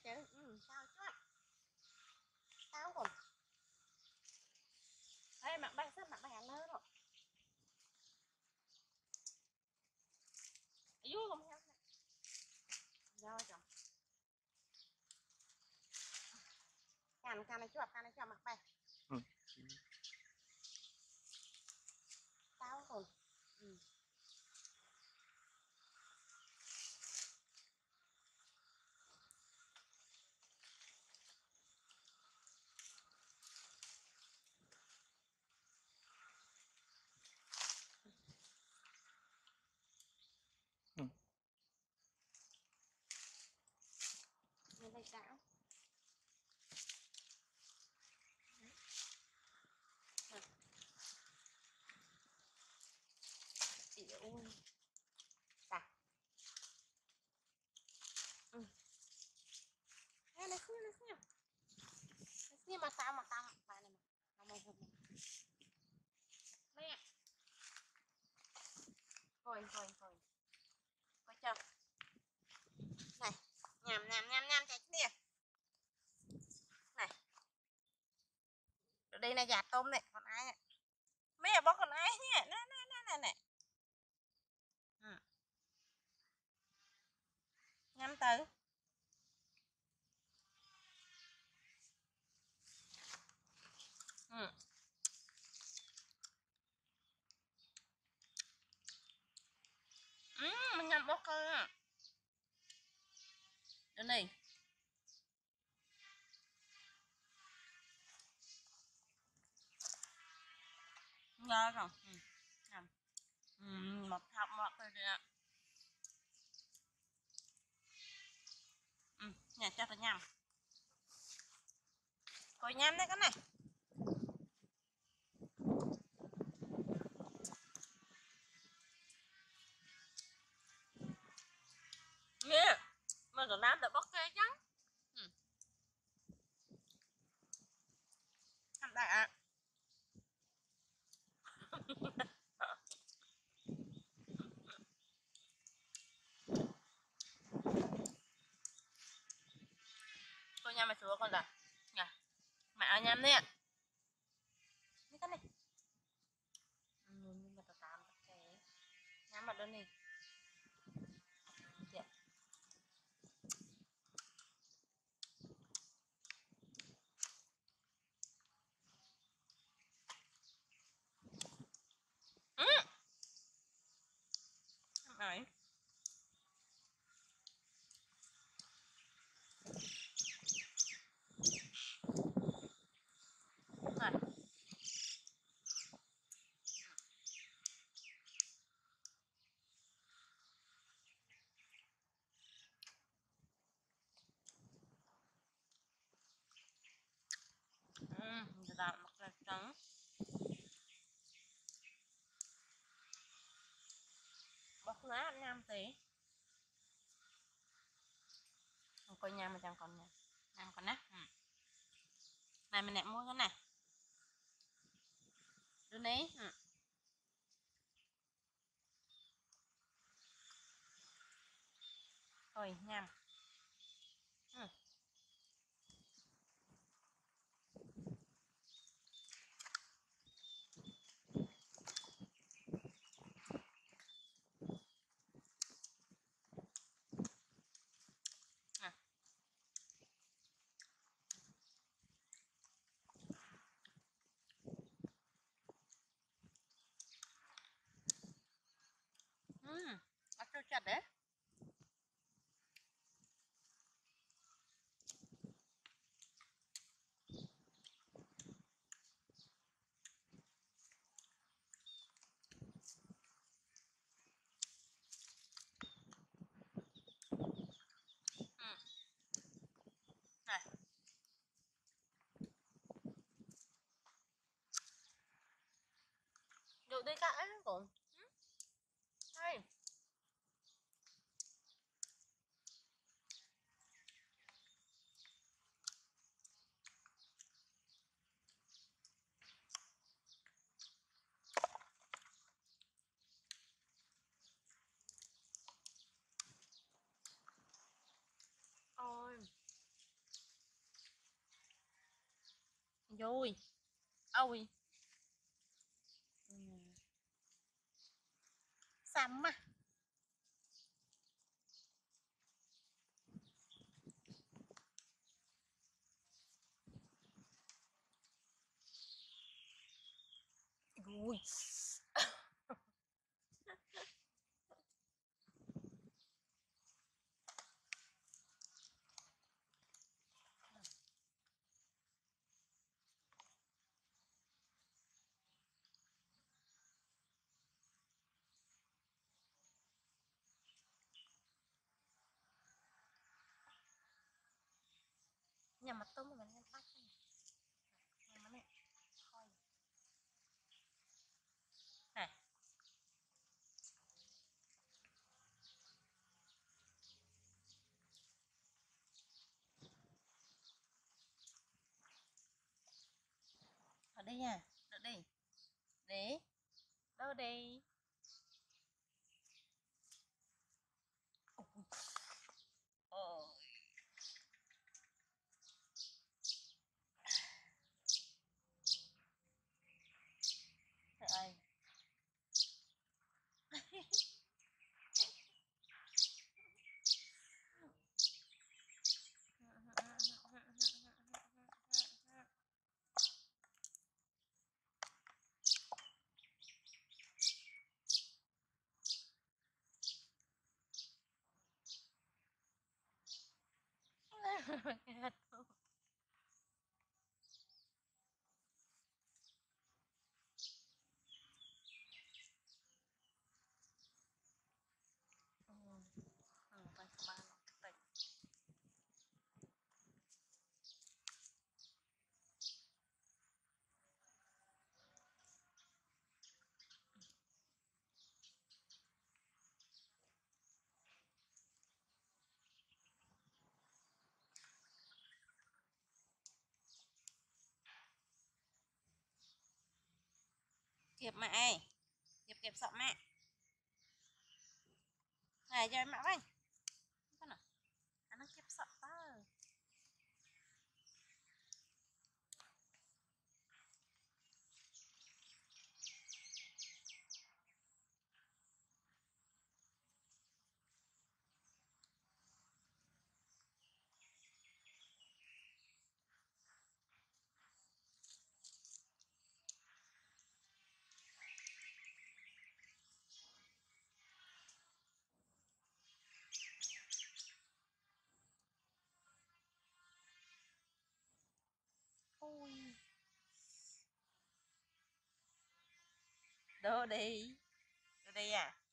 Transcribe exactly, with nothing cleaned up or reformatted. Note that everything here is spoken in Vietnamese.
chứ. Ừ, sao chứ? Sao còn? Ê, mặt bay sắp mặt bay ăn nữa rồi. Vui không heo? Rồi rồi. Can can này chuột, can này chuột mặt bay. Ừ. Sao còn? Ừ. Lên đây sao? Ui. Dạ. Ừ. Ê, lấy xíu, lấy xíu. Lấy xíu mà tao, mà tao, mà tao này mà. Không, không, không. Nè. Coi, coi, coi. Coi chưa? Này, nhằm, nhằm, nhằm, nhằm chạy nè. Này. Đây là gà tôm này, con ai ạ? Mấy à bó con ai nhé. Nè, nè, nè, nè, nè. Ừ. Nhắm từ. Ừ. Ừ, mình nhắm bó cơ à. Đây này. Ngon không? Ừ. Nhắm. Ừ, một học một thôi ạ. Ừ, nhà cho tôi nhắm. Coi nhắm đấy cái này. Nghe. Mà rồi nám đã bóc cây chứ. Ừ. Ăn đại ạ. Cô nhắm mày xuống con rồi. Nè. Mẹ ơi nhắm đi ạ. Đi cái này. Ừ, nhưng mà tao tạm tao kể. Nhắm mặt đơn đi. Dạ. Ừ. Rồi. Rồi. Ừ, giờ tao mặc ra trắng. Bóc lá anh nhắm tí. Không coi nhắm mà chẳng còn nhắm. Nhắm còn nè. Ừ. Này mình nẹp mua cái này. Đưa ní. Ừ. Rồi nhắm. Ừ. Nè. Ừ. Bắt cho chặt đấy. Vui. Ôi. Ừ. Xăm á. Vui. Nhà mặt tôm mình nên bắt nhà mặt này thôi này ở đây nha, đợi đi để đâu đi. Ôi. Trời ơi. Kẹp mẹ, kẹp kẹp sọ mẹ này cho em mẹ anh con nào anh nó kẹp sọ ta. Ôi. Đồ đi. Đồ đi à.